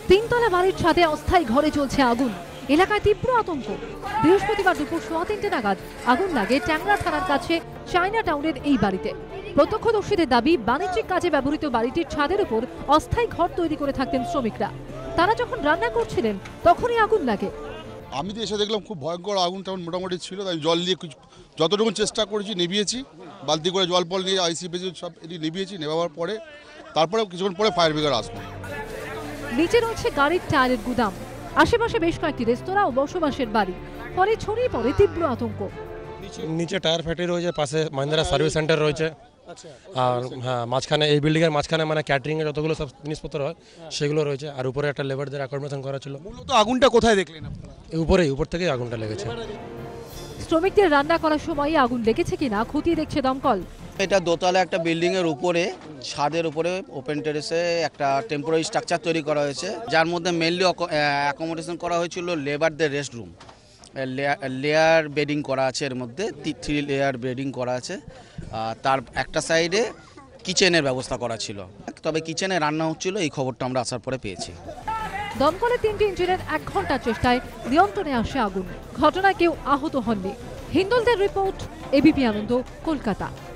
তিনতলা বাড়ির ছাদে অস্থায়ী ঘরে চলছে আগুন। এলাকায় তীব্র আতঙ্ক। বৃহস্পতিবার দুপুর 3:15 নাগাদ আগুন লাগে ট্যাংরা থানার কাছে চায়না টাউনের এই বাড়িতে। প্রত্যক্ষদর্শীদের দাবি, বাণিজ্যিক কাজে ব্যবহৃত বাড়িটির ছাদের উপর অস্থায়ী ঘর তৈরি করে থাকতেন শ্রমিকরা। তারা যখন রান্না করছিলেন তখনই আগুন লাগে। আমি তো এসে দেখলাম খুব ভয়ঙ্কর আগুন টাউন মোটামুটি ছিল, তাই জল দিয়ে যতটুকু চেষ্টা করেছি নিভিয়েছি, বালতি করে জল ফল নিয়ে আইসি পেজি সব নিভিয়েছি। নেওয়ার পরে তারপরে কিছুক্ষণ পরে ফায়ার ব্রিগেড আসবে। নিচে রয়েছে গাড়ির টায়ারের গুদাম, আশেপাশে বেশ কয়েকটি রেস্তোরাঁ ও বসবাসের বাড়ি, ফলে ছড়িয়ে পড়ে তীব্র আতঙ্ক। নিচে টায়ার ফ্যাক্টরি রয়েছে, পাশে মহিন্দ্রা সার্ভিস সেন্টার রয়েছে, আর হ্যাঁ মাঝখানে এই বিল্ডিং এর মাঝখানে মানে ক্যাটারিং এর যতগুলো সব জিনিসপত্র হয় সেগুলো রয়েছে, আর উপরে একটা লেবারদের অ্যাকোমোডেশন করা ছিল। মূলত আগুনটা কোথায় দেখলেন আপনারা? উপর থেকেই আগুনটা লেগেছে। শ্রমিকদের রান্না করার সময় আগুন লেগেছে কিনা খতিয়ে দেখছে দমকল। এটা দোতলা একটা বিল্ডিং এর উপরে, ছাদের উপরে ওপেন টেরেসে একটা টেম্পোরারি স্ট্রাকচার তৈরি করা হয়েছে, যার মধ্যে মেইনলি অ্যাকোমোডেশন করা হয়েছিল লেবারদের রেস্ট রুম। লেয়ার বেডিং করা আছে, এর মধ্যে 3 লেয়ার বেডিং করা আছে। তার একটা সাইডে কিচেনের ব্যবস্থা করা ছিল, তবে কিচেনে রান্না হচ্ছিল, এই খবরটা আমরা আসার পরে পেয়েছি। দমকলের 3টি ইঞ্জিনের 1 ঘন্টার চেষ্টায় নিয়ন্ত্রণে আসে আগুন। ঘটনায় কেউ আহত হননি। হিন্দলদের রিপোর্ট, এবিপি আনন্দ, কলকাতা।